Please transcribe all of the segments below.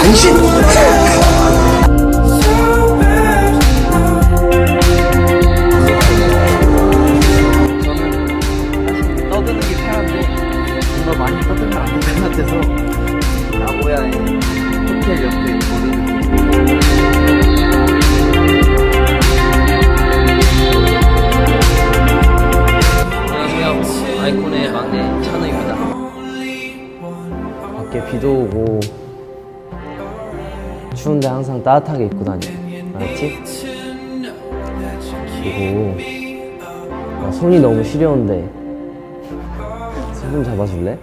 당신! 저는 떠드는 게 편한데 뭔가 많이 떠들면 안 될 것 같아서 나고야의 호텔 옆에 거리는 안녕하세요. 아이콘의 막내 찬우입니다. 밖에 비도 오고 추운데 항상 따뜻하게 입고 다녀. 알았지? 그리고 나 손이 너무 시려운데 손 좀 잡아줄래?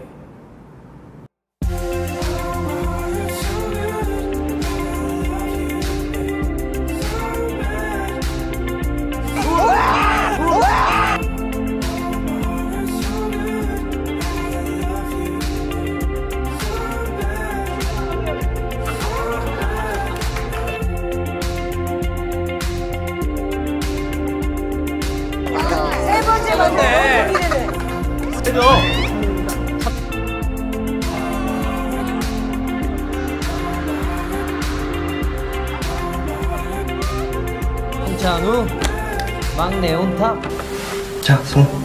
세 번째 건데. 그래도 찬우 막내 온탑. 자, 손.